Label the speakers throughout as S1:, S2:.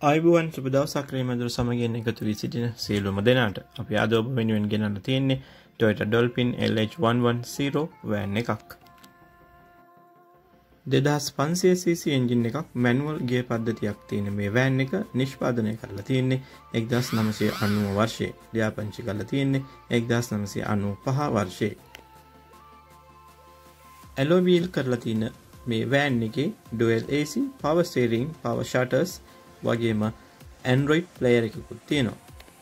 S1: ආයුබෝවන් සුබ දවසක් ක්‍රීමදුර සමගින් එකතු වී සිටින සියලුම දෙනාට අපි අද ඔබ වෙනුවෙන් ගෙනල්ලා තියෙන්නේ Toyota Dolphin lh110 van එකක්. 2500cc එන්ජින් එකක් මැනුවල් ගියර් පද්ධතියක් තියෙන මේ van එක නිෂ්පාදනය කරලා තියෙන්නේ 1990 වර්ෂයේ. ලියාපදිංචි කරලා තියෙන්නේ 1995 වර්ෂයේ. alloy wheel කරලා තියෙන මේ van එකේ dual AC, power steering, power shutters වගේම Android player එකකුත් තියෙනවා.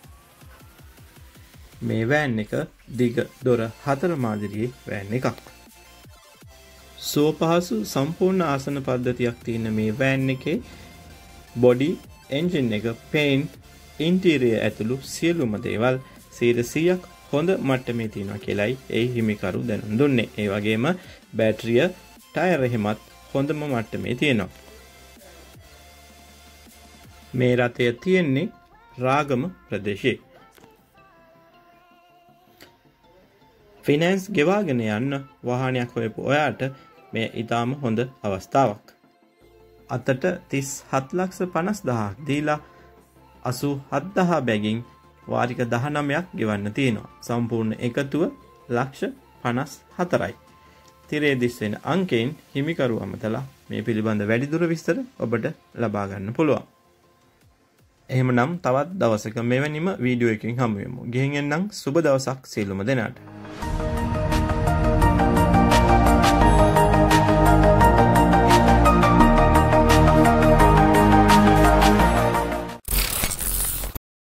S1: මේ van එක දිග දොර 4 මාදිරියේ van එකක්. සුවපහසු සම්පූර්ණ ආසන පද්ධතියක් තියෙන මේ van එකේ body, engine එක, paint, interior ඇතුළු සියලුම දේවල් 100%ක් හොඳ මට්ටමේ තියෙනවා කියලායි ඒ හිමිකරු දැනුම් දුන්නේ. ඒ වගේම බැටරිය, ටයර් එහෙමත් හොඳම මට්ටමේ තියෙනවා. මේ රථය තියෙන්නේ රාගම ප්‍රදේශයේ. ෆිනෑන්ස් ගෙවාගෙන යන්න වාහනයක් හොයපු ඔයාට මේ ඊටාම හොඳ අවස්ථාවක්. අතට 37,50,000ක් දීලා 87,000 බැගින් වාරික 19ක් ගෙවන්න තියෙනවා. සම්පූර්ණ එකතුව ලක්ෂ 54යි. තිරේ දිස් වෙන අංකයෙන් හිමිකරු අමතලා මේ පිළිබඳ වැඩිදුර විස්තර ඔබට ලබා ගන්න පුළුවන්. එහෙමනම් තවත් දවසක මෙවැනිම වීඩියෝ එකකින් හමු වෙමු. ගිහින් එන්නම් සුබ දවසක් සියලුම දෙනාට.